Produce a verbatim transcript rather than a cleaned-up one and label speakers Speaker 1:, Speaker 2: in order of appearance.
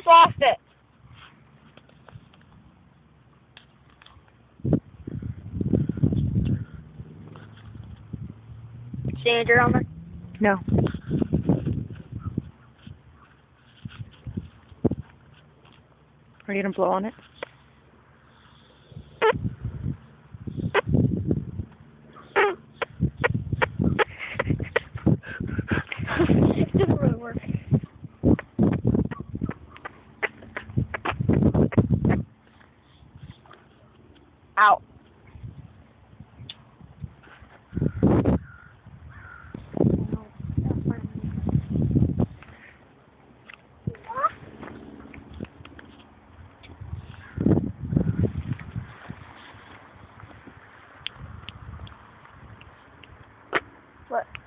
Speaker 1: just lost it. Danger on there?
Speaker 2: No. Are you gonna blow on it?
Speaker 1: It doesn't really work. Out. What?